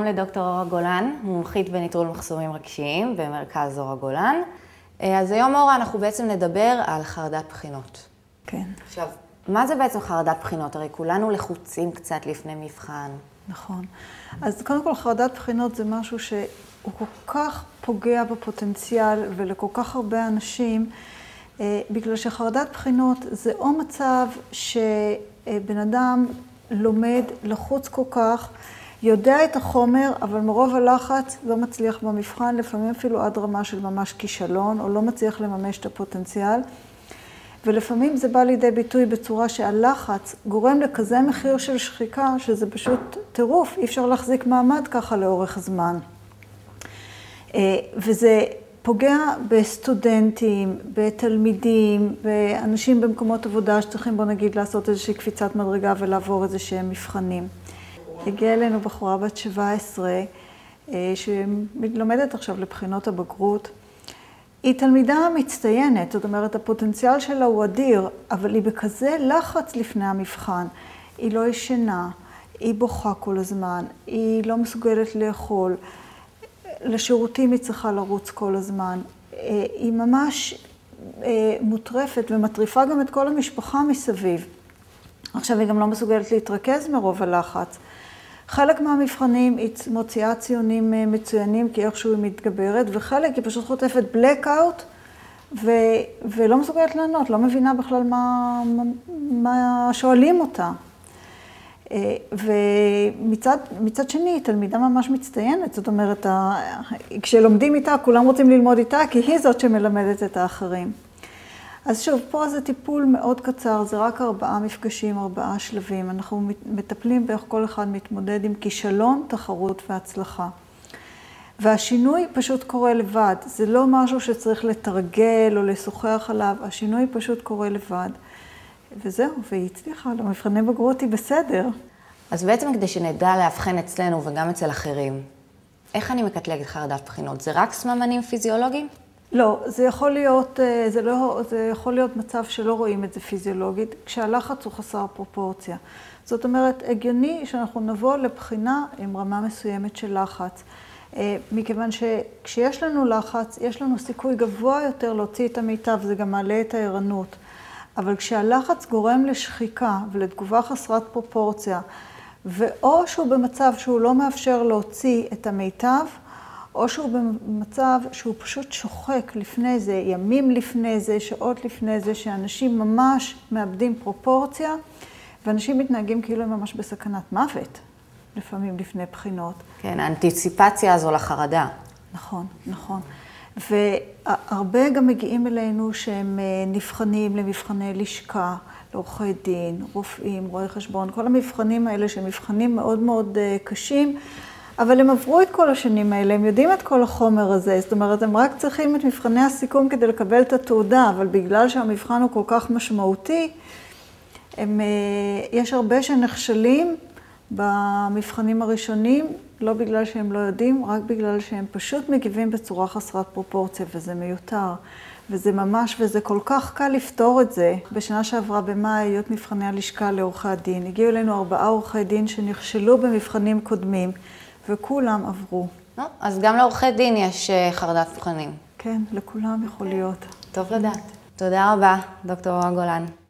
לדוקטור אורה גולן, מומחית בניטרול מחסומים רגשיים במרכז אורה גולן. אז היום אורה אנחנו בעצם נדבר על חרדת בחינות. כן. עכשיו, מה זה בעצם חרדת בחינות? הרי כולנו לחוצים קצת לפני מבחן. נכון. אז קודם כל חרדת בחינות זה משהו שהוא כל כך פוגע בפוטנציאל ולכל כך הרבה אנשים, בגלל שחרדת בחינות זה או מצב שבן אדם לומד לחוץ כל כך, יודע את החומר, אבל מרוב הלחץ לא מצליח במבחן, לפעמים אפילו עד רמה של ממש כישלון, או לא מצליח לממש את הפוטנציאל. ולפעמים זה בא לידי ביטוי בצורה שהלחץ גורם לכזה מחיר של שחיקה, שזה פשוט טירוף, אי אפשר להחזיק מעמד ככה לאורך זמן. וזה פוגע בסטודנטים, בתלמידים, באנשים במקומות עבודה שצריכים, בוא נגיד, לעשות איזושהי קפיצת מדרגה ולעבור איזשהם מבחנים. הגיעה אלינו בחורה בת 17, שלומדת עכשיו לבחינות הבגרות. היא תלמידה מצטיינת, זאת אומרת, הפוטנציאל שלה הוא אדיר, אבל היא בכזה לחץ לפני המבחן. היא לא ישנה, היא בוכה כל הזמן, היא לא מסוגלת לאכול, לשירותים היא צריכה לרוץ כל הזמן. היא ממש מוטרפת ומטריפה גם את כל המשפחה מסביב. עכשיו היא גם לא מסוגלת להתרכז מרוב הלחץ. חלק מהמבחנים היא מוציאה ציונים מצוינים כי איכשהו היא מתגברת, וחלק היא פשוט חוטפת blackout ולא מסוגלת לענות, לא מבינה בכלל מה שואלים אותה. ומצד שני, היא תלמידה ממש מצטיינת, זאת אומרת, כשלומדים איתה, כולם רוצים ללמוד איתה, כי היא זאת שמלמדת את האחרים. אז שוב, פה זה טיפול מאוד קצר, זה רק 4 מפגשים, 4 שלבים. אנחנו מטפלים באיך כל אחד מתמודד עם כישלון, תחרות והצלחה. והשינוי פשוט קורה לבד. זה לא משהו שצריך לתרגל או לשוחח עליו, השינוי פשוט קורה לבד. וזהו, והיא הצליחה, למבחני בגרות היא בסדר. אז בעצם כדי שנדע להבחן אצלנו וגם אצל אחרים, איך אני מקטלגת חרדת בחינות? זה רק סממנים פיזיולוגיים? לא, זה יכול להיות מצב שלא רואים את זה פיזיולוגית, כשהלחץ הוא חסר פרופורציה. זאת אומרת, הגיוני שאנחנו נבוא לבחינה עם רמה מסוימת של לחץ. מכיוון שכשיש לנו לחץ, יש לנו סיכוי גבוה יותר להוציא את המיטב, זה גם מעלה את הערנות. אבל כשהלחץ גורם לשחיקה ולתגובה חסרת פרופורציה, ואו שהוא במצב שהוא לא מאפשר להוציא את המיטב, או שהוא במצב שהוא פשוט שוחק לפני זה, ימים לפני זה, שעות לפני זה, שאנשים ממש מאבדים פרופורציה, ואנשים מתנהגים כאילו הם ממש בסכנת מוות, לפעמים לפני בחינות. כן, האנטיציפציה הזו לחרדה. נכון, נכון. והרבה גם מגיעים אלינו שהם נבחנים למבחני לשכה, לעורכי דין, רופאים, רואי חשבון, כל המבחנים האלה שהם מבחנים מאוד מאוד קשים, אבל הם עברו את כל השנים האלה, הם יודעים את כל החומר הזה, זאת אומרת, הם רק צריכים את מבחני הסיכום כדי לקבל את התעודה, אבל בגלל שהמבחן הוא כל כך משמעותי, יש הרבה שנכשלים במבחנים הראשונים, לא בגלל שהם לא יודעים, רק בגלל שהם פשוט מגיבים בצורה חסרת פרופורציה, וזה מיותר. וזה כל כך קל לפתור את זה. בשנה שעברה במאי היו מבחני הלשכה לעורכי הדין. הגיעו אלינו 4 עורכי דין שנכשלו במבחנים קודמים, וכולם עברו. אז גם לעורכי דין יש חרדת בחינות. כן, לכולם יכול להיות. טוב לדעת. תודה רבה, דוקטור אורה גולן.